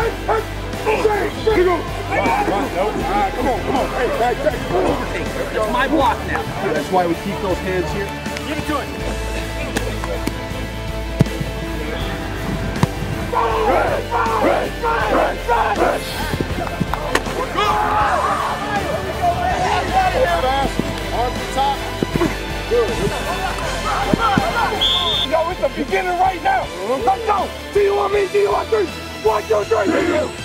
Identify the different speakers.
Speaker 1: Come on. Hey, back.
Speaker 2: It's my block now.
Speaker 1: That's why we keep those hands here.
Speaker 2: Give it to it.
Speaker 1: Fast, arms to top. Good.
Speaker 3: Yo, it's the beginning right now. Let's go. See you on me, see you on 3. 1, 2, 3.